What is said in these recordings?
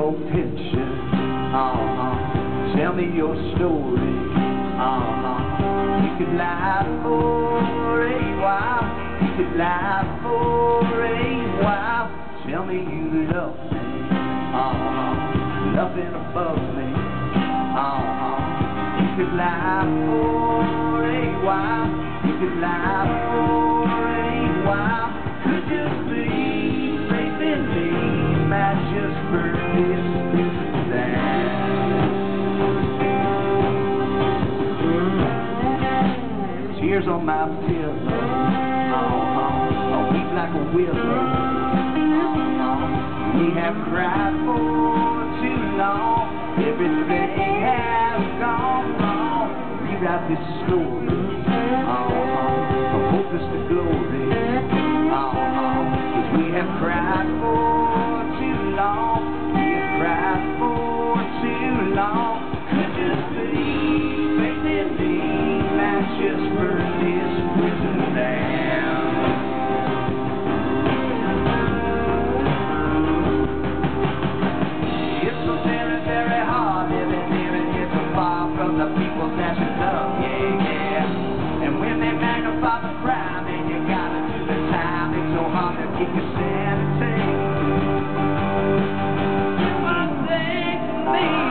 your picture. Tell me your story. You could lie for a while. You could lie for a while. Tell me you love me. Nothing above me. You could lie for a while. You could lie for a while. Could you please faith in me? Might just burn this down. Tears on my pillow. I weep like a willow. We have cried for too long. Everything has gone wrong. Rewrite this story. From hopeless to glory. 'Cause we have cried for too long. We have cried for too long. Could you please faith in me? Might just burn this prison down. It's so very, very hard living here, and it's so far from the people that you love, yeah, yeah. And when they magnify the crime, and you gotta do the time, it's so hard to keep your sanity. Do one thing for me.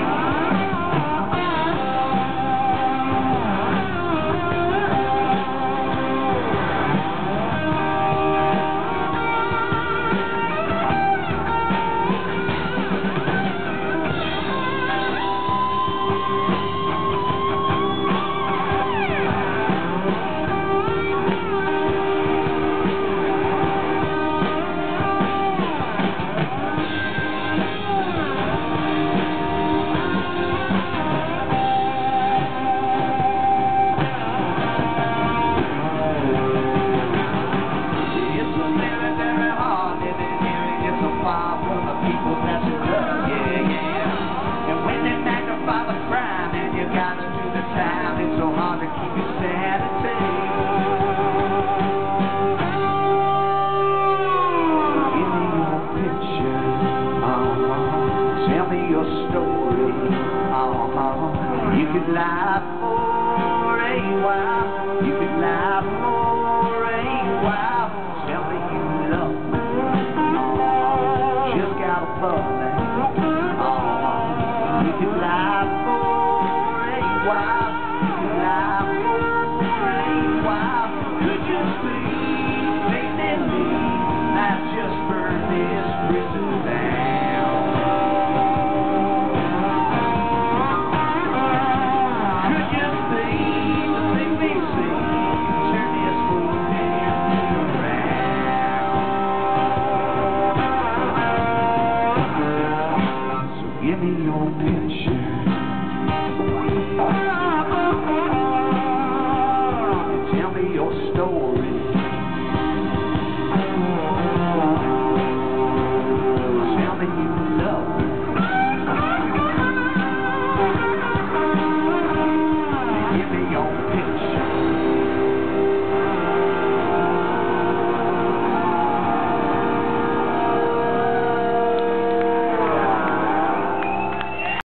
You could lie for a while. You could lie for